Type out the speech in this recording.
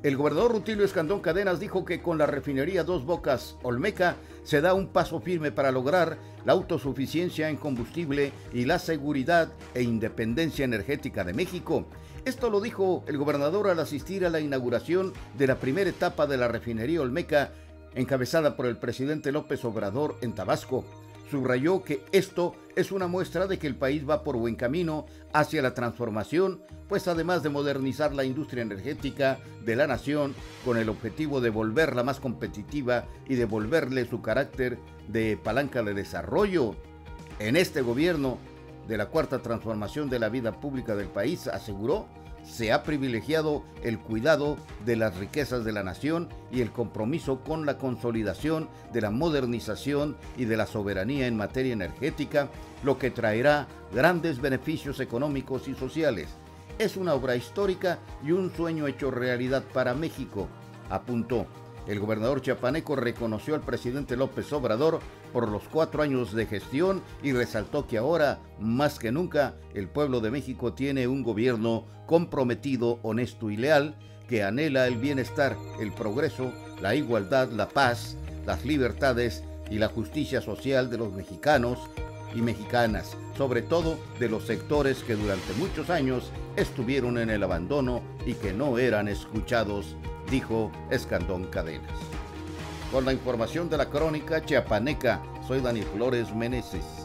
El gobernador Rutilio Escandón Cadenas dijo que con la refinería Dos Bocas Olmeca se da un paso firme para lograr la autosuficiencia en combustible y la seguridad e independencia energética de México. Esto lo dijo el gobernador al asistir a la inauguración de la primera etapa de la refinería Olmeca, encabezada por el presidente López Obrador en Tabasco. Subrayó que esto es una muestra de que el país va por buen camino hacia la transformación, pues además de modernizar la industria energética de la nación con el objetivo de volverla más competitiva y devolverle su carácter de palanca de desarrollo. En este gobierno de la cuarta transformación de la vida pública del país, aseguró, se ha privilegiado el cuidado de las riquezas de la nación y el compromiso con la consolidación de la modernización y de la soberanía en materia energética, lo que traerá grandes beneficios económicos y sociales. Es una obra histórica y un sueño hecho realidad para México, apuntó. El gobernador chiapaneco reconoció al presidente López Obrador por los 4 años de gestión y resaltó que ahora, más que nunca, el pueblo de México tiene un gobierno comprometido, honesto y leal, que anhela el bienestar, el progreso, la igualdad, la paz, las libertades y la justicia social de los mexicanos y mexicanas, sobre todo de los sectores que durante muchos años estuvieron en el abandono y que no eran escuchados, dijo Escandón Cadenas. Con la información de la Crónica Chiapaneca, soy Daniel Flores Meneses.